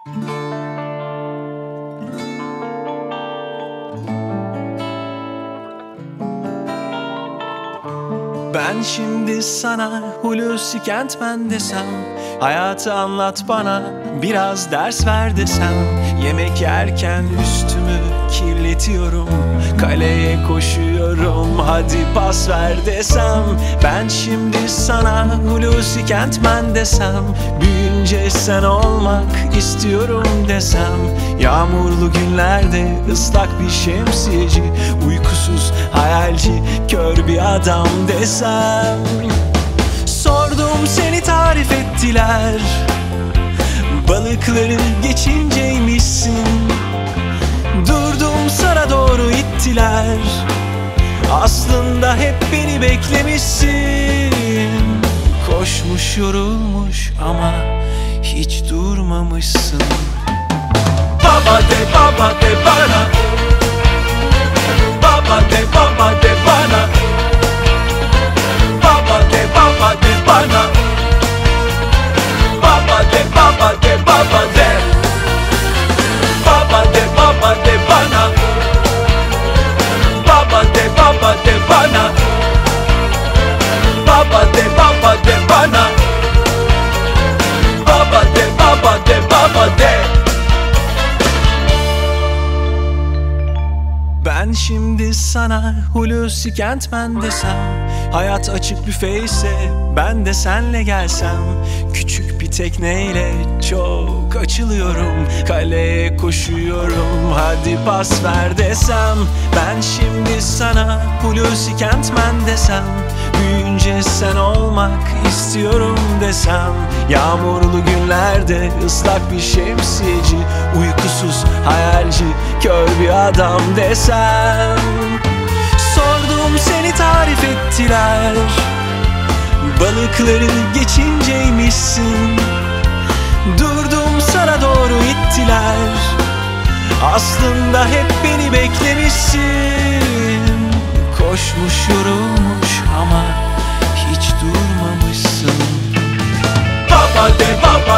Ben şimdi sana Hulusi Kentmen desem, hayatı anlat bana, biraz ders ver desem, yemek yerken üstümü kirletiyorum, kaleye koşuyorum, hadi pas ver desem. Ben şimdi sana Hulusi Kentmen desem, büyüyünce sen olmak istiyorum desem, yağmurlu günlerde ıslak bir şemsiyeci, uykusuz hayalci, kör bir adam desem. Sordum, seni tarif ettiler, balıkları geçinceymişsin. Durdum, sana doğru ittiler, aslında hep beni beklemişsin. Koşmuş yorulmuş ama hiç durmamışsın. Baba de baba de bana, baba de baba de bana, baba de baba de bana, baba de baba de baba de, baba de baba de bana, baba de baba de bana, baba de baba de bana, baba de baba de baba de. Ben şimdi sana Hulusi Kentmen desem, hayat açık büfeyse ben de senle gelsem, küçük bir tekneyle çok açılıyorum, kaleye koşuyorum, hadi pas ver desem. Ben şimdi sana Hulusi Kentmen desem, büyüyünce sen olmak istiyorum desem, yağmurlu günlerde ıslak bir şemsiyeci, uykusuz hayalci, kör bir adam desem. Sordum, seni tarif ettiler, balıkları geçinceymişsin. Durdum, sana doğru ittiler, aslında hep beni beklemişsin. Koşmuş yorulmuş ama hiç durmamışsın. Baba de baba